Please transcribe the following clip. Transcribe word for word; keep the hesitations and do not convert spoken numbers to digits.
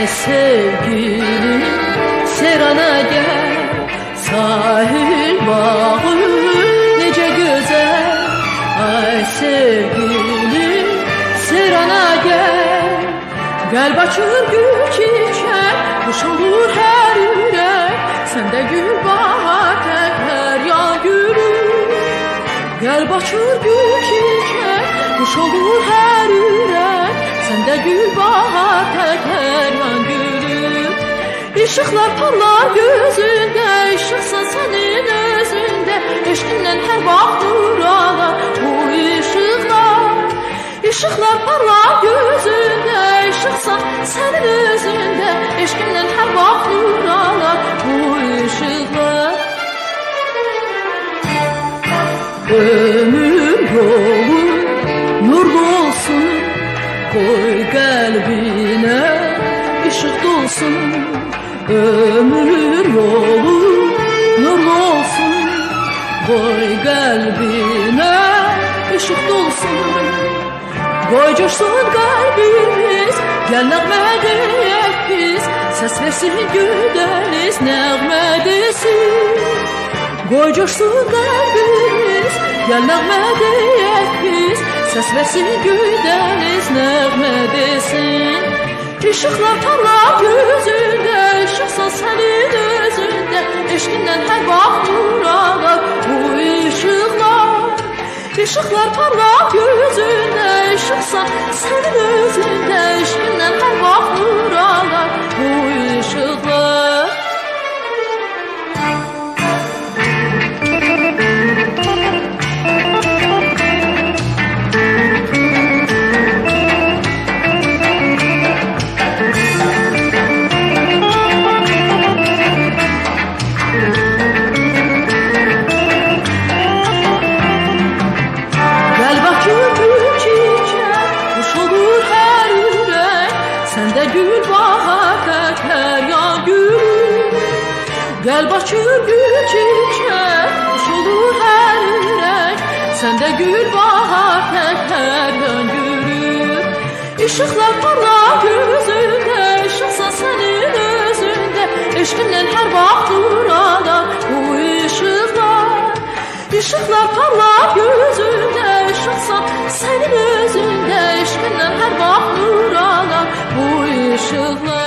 sevgilim Serana gel, sahil bağı nece güzel. Ay sevgilim Serana gel, gel başır gül çiçek, kuş olur her yürek. Sende gül bahar tek her yan gülüm. Gel başır gül çiçek, kuş olur her yürek. Sende gül bahar tek her yan gülüm. Işıklar parlar gözünde, ışıksan senin özünde. Eşkinden her vaxt nuralar bu ışıklar. Işıklar parlar gözünde, ışıksan senin özünde. Eşkinden her vaxt nuralar bu ışıklar. Ömür yolu nurlu olsun, koy kalbine ışık dolsun. Ömür yolu nurlu olsun, koy kalbine ışık dolsun. Koy coşsun kalbimiz, gel nəğmə deyək biz. Səs versin güdəniz, nəğmə desin. Koy coşsun kalbimiz, gel nəğmə deyək biz. Səs versin güdəniz, nəğmə desin. Işıqlar parlar gözündə, ışıqsan sənin özündə. Eşqindən hər vaxt nuralar bu ışıqlar. Işıqlar parlar gözündə, ışıqsan sənin özündə. Eşqindən hər vaxt nuralar bu ışıqlar. Gel başır gül çiçek, kuş olur her yürek. Sende gül bahar tek her yan gülüm. Işıklar parlar gözünde, ışıksan senin özünde. Eşkinden her vaxt nuralar bu ışıklar. Işıklar parlar gözünde, ışıksan senin özünde. Eşkinden her vaxt nuralar bu ışıklar.